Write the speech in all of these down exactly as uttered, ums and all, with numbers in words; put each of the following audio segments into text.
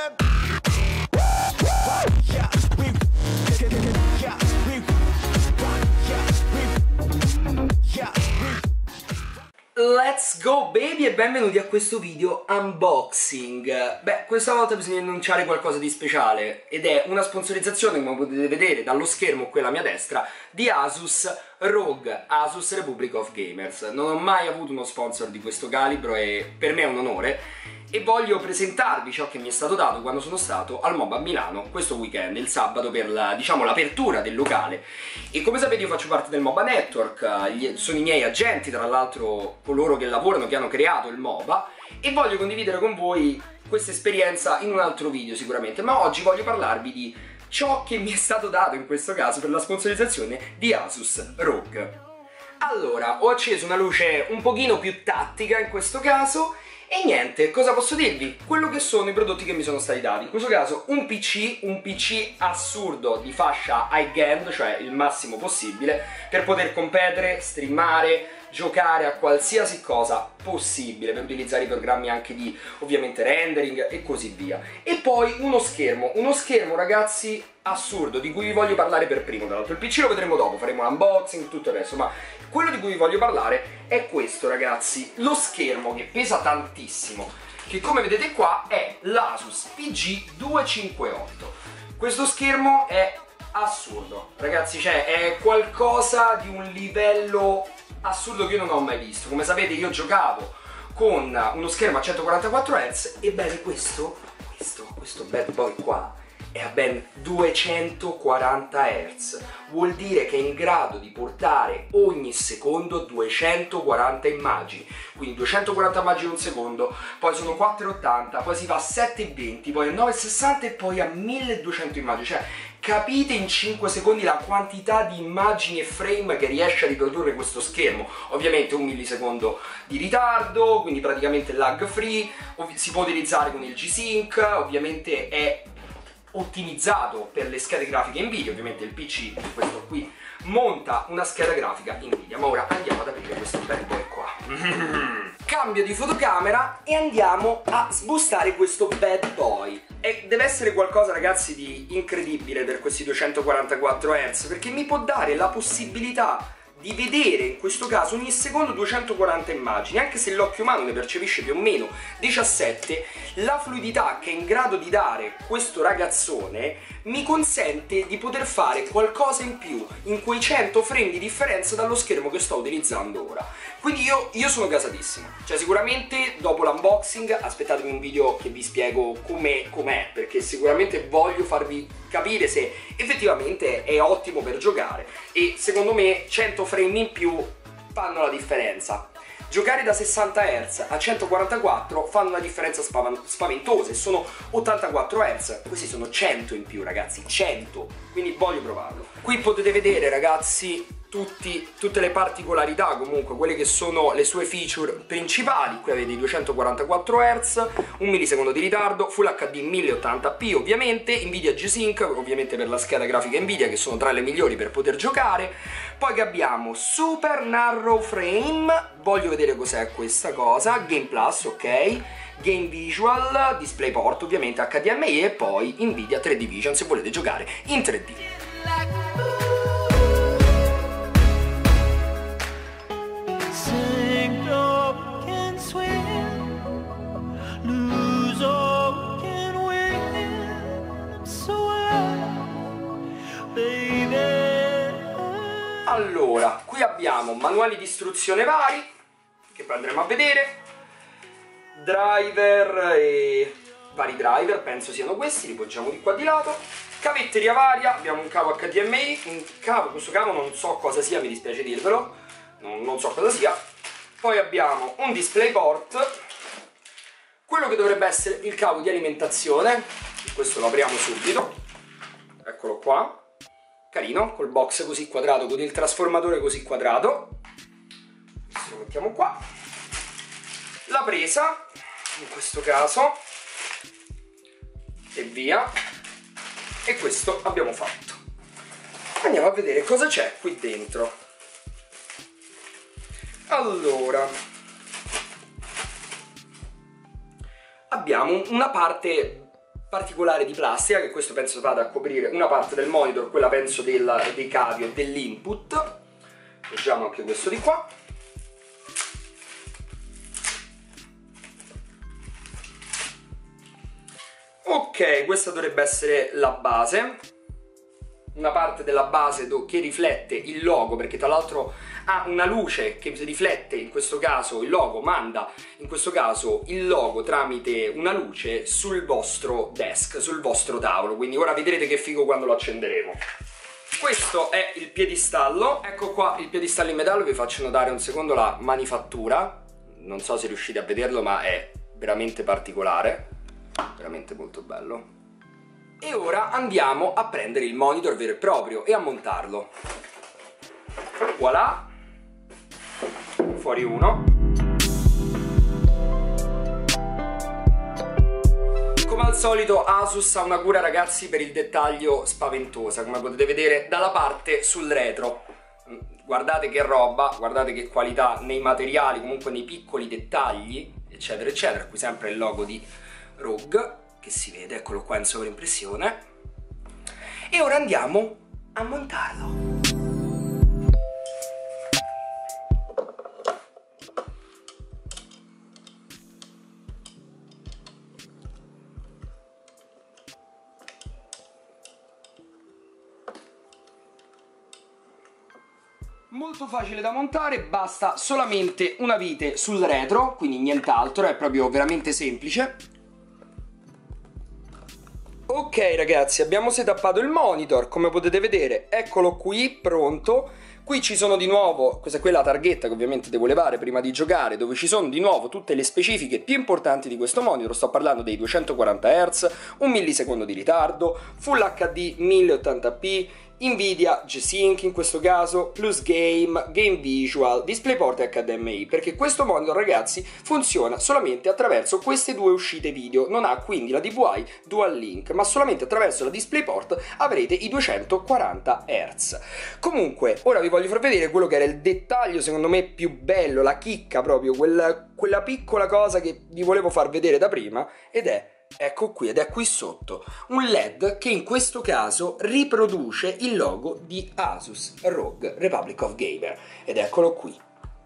Let's go baby e benvenuti a questo video unboxing. Beh, questa volta bisogna annunciare qualcosa di speciale ed è una sponsorizzazione, come potete vedere dallo schermo qui alla mia destra, di Asus ROG, Asus Republic of Gamers. Non ho mai avuto uno sponsor di questo calibro e per me è un onore, e voglio presentarvi ciò che mi è stato dato quando sono stato al MOBA a Milano questo weekend, il sabato, per la, diciamo, l'apertura del locale. E come sapete io faccio parte del MOBA Network, gli, sono i miei agenti, tra l'altro coloro che lavorano, che hanno creato il MOBA, e voglio condividere con voi questa esperienza in un altro video sicuramente, ma oggi voglio parlarvi di ciò che mi è stato dato in questo caso per la sponsorizzazione di Asus ROG. Allora, ho acceso una luce un pochino più tattica in questo caso. E niente, cosa posso dirvi? Quello che sono i prodotti che mi sono stati dati. In questo caso un P C, un P C assurdo di fascia high-end, cioè il massimo possibile, per poter competere, streamare, giocare a qualsiasi cosa possibile, per utilizzare i programmi anche di, ovviamente, rendering e così via. E poi uno schermo, uno schermo ragazzi assurdo, di cui vi voglio parlare per primo. Tra l'altro il P C lo vedremo dopo, faremo l'unboxing, tutto il resto, ma quello di cui vi voglio parlare è questo ragazzi, lo schermo che pesa tantissimo, che come vedete qua è l'Asus P G duecentocinquantotto. Questo schermo è assurdo ragazzi, cioè è qualcosa di un livello assurdo che io non ho mai visto. Come sapete io giocavo con uno schermo a centoquarantaquattro hertz, ebbene questo, questo, questo bad boy qua è a ben duecentoquaranta hertz, vuol dire che è in grado di portare ogni secondo duecentoquaranta immagini, quindi duecentoquaranta immagini in un secondo, poi sono quattrocentottanta, poi si va a settecentoventi, poi a novecentosessanta e poi a milleduecento immagini, cioè capite in cinque secondi la quantità di immagini e frame che riesce a riprodurre questo schermo. Ovviamente un millisecondo di ritardo, quindi praticamente lag free, si può utilizzare con il G-Sync, ovviamente è ottimizzato per le schede grafiche Nvidia, ovviamente il P C, questo qui, monta una scheda grafica Nvidia. Ma ora andiamo ad aprire questo bel boy qua. Cambio di fotocamera e andiamo a sbustare questo bad boy. E deve essere qualcosa ragazzi di incredibile per questi duecentoquarantaquattro hertz, perché mi può dare la possibilità di vedere in questo caso ogni secondo duecentoquaranta immagini, anche se l'occhio umano ne percepisce più o meno diciassette. La fluidità che è in grado di dare questo ragazzone mi consente di poter fare qualcosa in più in quei cento frame di differenza dallo schermo che sto utilizzando ora. Quindi io, io sono gasatissimo, cioè sicuramente dopo l'unboxing aspettatemi un video che vi spiego com'è, com'è, perché sicuramente voglio farvi capire se effettivamente è ottimo per giocare, e secondo me cento frame in più fanno la differenza. Giocare da sessanta hertz a centoquarantaquattro fanno una differenza spaventosa, e sono ottantaquattro hertz, questi sono cento in più ragazzi, cento, quindi voglio provarlo. Qui potete vedere ragazzi tutti, tutte le particolarità, comunque quelle che sono le sue feature principali. Qui avete i duecentoquarantaquattro hertz, un millisecondo di ritardo, Full H D mille ottanta p ovviamente, Nvidia G-Sync ovviamente per la scheda grafica Nvidia, che sono tra le migliori per poter giocare. Poi che abbiamo Super Narrow Frame, voglio vedere cos'è questa cosa, Game Plus, ok, Game Visual, DisplayPort ovviamente, H D M I, e poi Nvidia tre D Vision se volete giocare in tre D. Allora, qui abbiamo manuali di istruzione vari, che poi andremo a vedere, driver e vari driver, penso siano questi, li poggiamo di qua di lato, cavetteria varia, abbiamo un cavo H D M I, un cavo, questo cavo non so cosa sia, mi dispiace dirvelo, non, non so cosa sia, poi abbiamo un DisplayPort, quello che dovrebbe essere il cavo di alimentazione, questo lo apriamo subito, eccolo qua, carino, col box così quadrato, con il trasformatore così quadrato, questo lo mettiamo qua, la presa, in questo caso, e via, e questo abbiamo fatto. Andiamo a vedere cosa c'è qui dentro. Allora, abbiamo una parte particolare di plastica, che questo penso vada a coprire una parte del monitor, quella penso del, dei cavi e dell'input. Leggiamo anche questo di qua. Ok, questa dovrebbe essere la base, una parte della base che riflette il logo, perché tra l'altro ha una luce che riflette, in questo caso il logo, manda in questo caso il logo tramite una luce sul vostro desk, sul vostro tavolo, quindi ora vedrete che figo quando lo accenderemo. Questo è il piedistallo, ecco qua il piedistallo in metallo, vi faccio notare un secondo la manifattura, non so se riuscite a vederlo ma è veramente particolare. Veramente molto bello. E ora andiamo a prendere il monitor vero e proprio e a montarlo. Voilà, fuori uno. Come al solito Asus ha una cura, ragazzi, per il dettaglio spaventosa, come potete vedere dalla parte sul retro. Guardate che roba, guardate che qualità nei materiali, comunque nei piccoli dettagli, eccetera eccetera. Qui sempre il logo di Rogue, che si vede, eccolo qua in sovraimpressione. E ora andiamo a montarlo. Molto facile da montare, basta solamente una vite sul retro, quindi nient'altro, è proprio veramente semplice. Ok ragazzi, abbiamo setappato il monitor, come potete vedere, eccolo qui, pronto. Qui ci sono di nuovo, questa qui è la targhetta che ovviamente devo levare prima di giocare, dove ci sono di nuovo tutte le specifiche più importanti di questo monitor. Sto parlando dei duecentoquaranta hertz, un millisecondo di ritardo, Full acca di mille ottanta p, Nvidia G-Sync in questo caso, plus Game, Game Visual, DisplayPort e H D M I, perché questo monitor ragazzi funziona solamente attraverso queste due uscite video, non ha quindi la D V I Dual Link, ma solamente attraverso la DisplayPort avrete i duecentoquaranta hertz. Comunque, ora vi voglio far vedere quello che era il dettaglio secondo me più bello, la chicca proprio, quella, quella piccola cosa che vi volevo far vedere da prima, ed è ecco qui, ed è qui sotto, un L E D che in questo caso riproduce il logo di Asus Rogue Republic of Gamer, ed eccolo qui.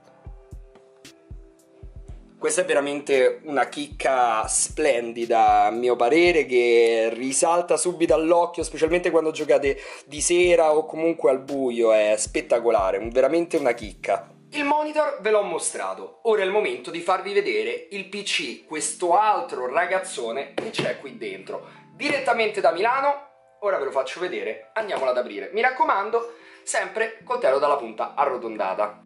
Questa è veramente una chicca splendida a mio parere, che risalta subito all'occhio, specialmente quando giocate di sera o comunque al buio, è spettacolare, veramente una chicca. Il monitor ve l'ho mostrato, ora è il momento di farvi vedere il P C, questo altro ragazzone che c'è qui dentro, direttamente da Milano. Ora ve lo faccio vedere, andiamolo ad aprire. Mi raccomando, sempre coltello dalla punta arrotondata.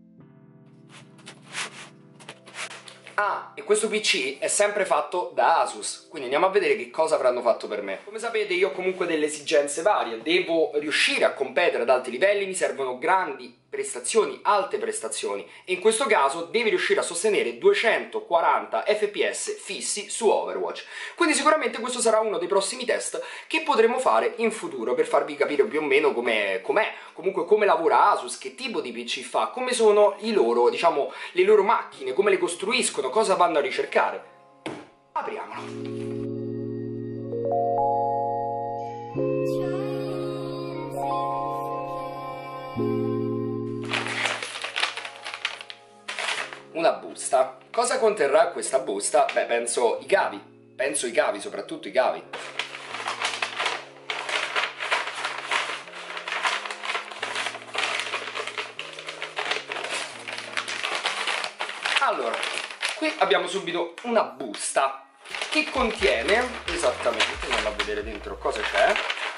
Ah, e questo P C è sempre fatto da Asus, quindi andiamo a vedere che cosa avranno fatto per me. Come sapete io ho comunque delle esigenze varie, devo riuscire a competere ad alti livelli, mi servono grandi prestazioni, alte prestazioni, e in questo caso devi riuscire a sostenere duecentoquaranta F P S fissi su Overwatch. Quindi sicuramente questo sarà uno dei prossimi test che potremo fare in futuro, per farvi capire più o meno com'è, com'è, comunque come lavora Asus, che tipo di P C fa, come sono i loro, diciamo, le loro macchine, come le costruiscono, cosa vanno a ricercare. Apriamolo. Una busta. Cosa conterrà questa busta? Beh, penso i cavi. Penso i cavi, soprattutto i cavi. Allora, qui abbiamo subito una busta che contiene esattamente, andiamo a vedere dentro cosa c'è.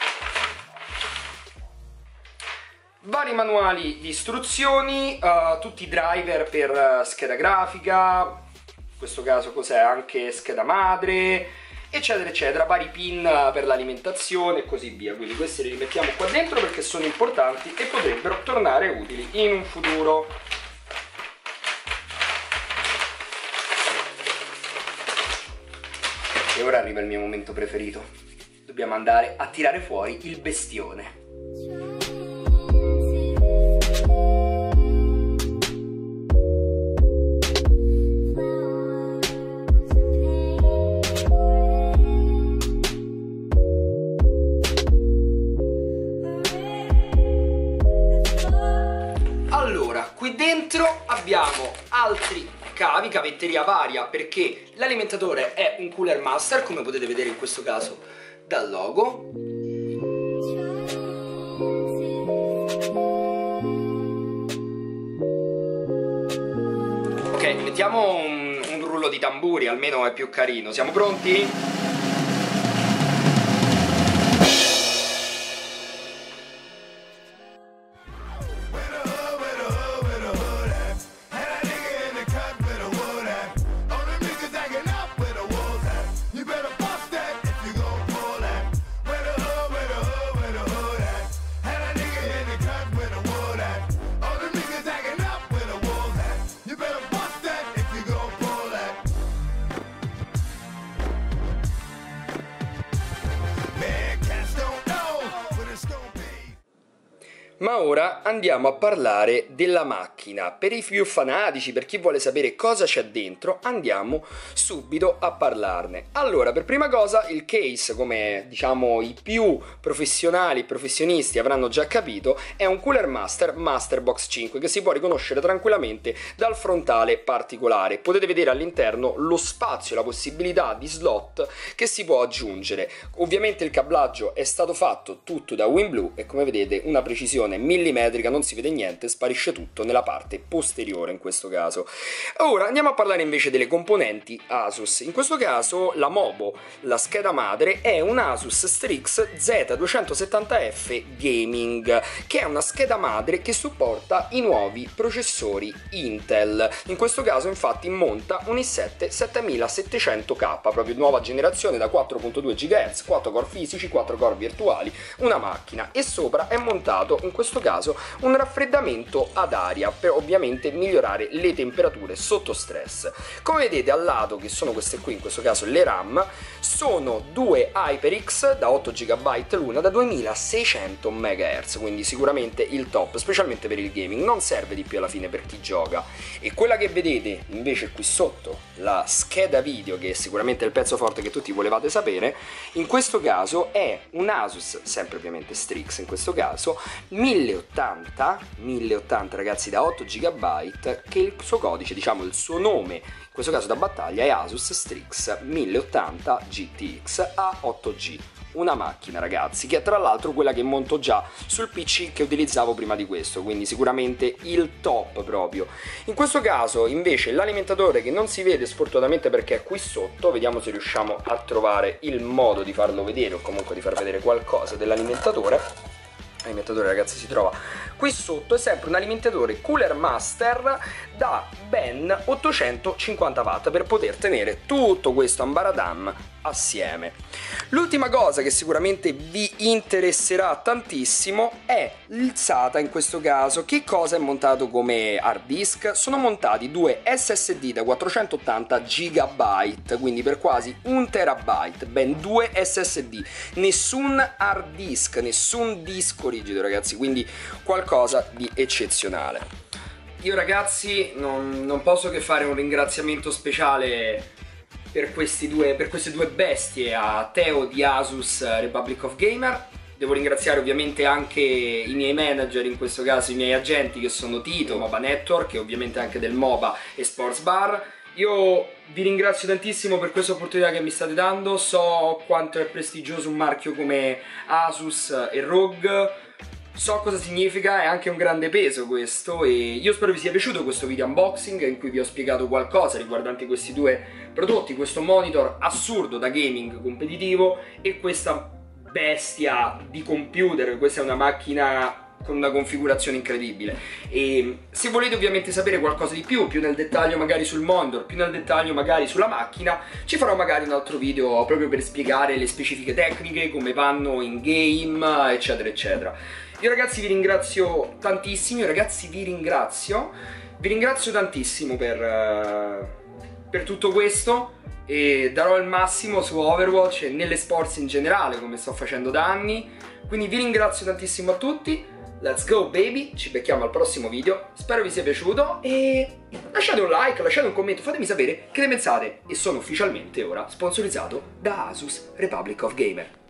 Vari manuali di istruzioni, uh, tutti i driver per uh, scheda grafica, in questo caso cos'è, anche scheda madre, eccetera eccetera, vari pin uh, per l'alimentazione e così via. Quindi questi li rimettiamo qua dentro perché sono importanti e potrebbero tornare utili in un futuro. E ora arriva il mio momento preferito. Dobbiamo andare a tirare fuori il bestione. abbiamo altri cavi, cavetteria varia, perché l'alimentatore è un Cooler Master, come potete vedere in questo caso dal logo. Ok, mettiamo un, un rullo di tamburi, almeno è più carino. Siamo pronti? Ma ora andiamo a parlare della macchina. Per i più fanatici, per chi vuole sapere cosa c'è dentro, andiamo subito a parlarne. Allora, per prima cosa, il case, come diciamo i più professionali e professionisti avranno già capito, è un Cooler Master Masterbox cinque che si può riconoscere tranquillamente dal frontale particolare. Potete vedere all'interno lo spazio, la possibilità di slot che si può aggiungere. Ovviamente il cablaggio è stato fatto tutto da Winblue e come vedete una precisione millimetrica, non si vede niente, sparisce tutto nella parte posteriore in questo caso. Ora andiamo a parlare invece delle componenti Asus. In questo caso la Mobo, la scheda madre, è un Asus Strix Z duecentosettanta F Gaming, che è una scheda madre che supporta i nuovi processori Intel. In questo caso infatti monta un i sette settemilasettecento K, proprio nuova generazione da quattro virgola due gigahertz, quattro core fisici, quattro core virtuali, una macchina, e sopra è montato in questo caso un raffreddamento ad aria per ovviamente migliorare le temperature sotto stress. Come vedete al lato, che sono queste qui, in questo caso le RAM, sono due HyperX da otto giga l'una da duemilaseicento megahertz, quindi sicuramente il top, specialmente per il gaming. Non serve di più alla fine per chi gioca. E quella che vedete invece qui sotto, la scheda video, che è sicuramente il pezzo forte che tutti volevate sapere, in questo caso è un Asus, sempre ovviamente Strix in questo caso, mille ottanta ragazzi, da otto giga, che il suo codice, diciamo il suo nome in questo caso da battaglia, è Asus Strix mille ottanta G T X A otto G. Una macchina, ragazzi, che è tra l'altro quella che monto già sul P C che utilizzavo prima di questo, quindi sicuramente il top proprio. In questo caso invece l'alimentatore, che non si vede sfortunatamente perché è qui sotto, vediamo se riusciamo a trovare il modo di farlo vedere o comunque di far vedere qualcosa dell'alimentatore. L'alimentatore, ragazzi, si trova qui sotto, è sempre un alimentatore Cooler Master da ben ottocentocinquanta watt per poter tenere tutto questo ambaradam assieme. L'ultima cosa che sicuramente vi interesserà tantissimo è il SATA. In questo caso che cosa è montato come hard disk? Sono montati due S S D da quattrocentottanta giga, quindi per quasi un terabyte, ben due S S D, nessun hard disk, nessun disco rigido, ragazzi, quindi qualcosa di eccezionale. Io, ragazzi, non, non posso che fare un ringraziamento speciale per, questi due, per queste due bestie, a Teo di Asus Republic of Gamer. Devo ringraziare ovviamente anche i miei manager, in questo caso i miei agenti, che sono Tito, MOBA Network, e ovviamente anche del MOBA e Sports Bar. Io vi ringrazio tantissimo per questa opportunità che mi state dando. So quanto è prestigioso un marchio come Asus e R O G, so cosa significa, è anche un grande peso questo, e io spero vi sia piaciuto questo video unboxing in cui vi ho spiegato qualcosa riguardante questi due prodotti, questo monitor assurdo da gaming competitivo e questa bestia di computer. Questa è una macchina con una configurazione incredibile, e se volete ovviamente sapere qualcosa di più, più nel dettaglio magari sul monitor, più nel dettaglio magari sulla macchina, ci farò magari un altro video proprio per spiegare le specifiche tecniche, come vanno in game, eccetera eccetera. Io, ragazzi, vi ringrazio tantissimo, io, ragazzi vi ringrazio, vi ringrazio tantissimo per, uh, per tutto questo, e darò il massimo su Overwatch e nelle sports in generale, come sto facendo da anni, quindi vi ringrazio tantissimo a tutti. Let's go baby, ci becchiamo al prossimo video, spero vi sia piaciuto e lasciate un like, lasciate un commento, fatemi sapere che ne pensate, e sono ufficialmente ora sponsorizzato da Asus Republic of Gamer.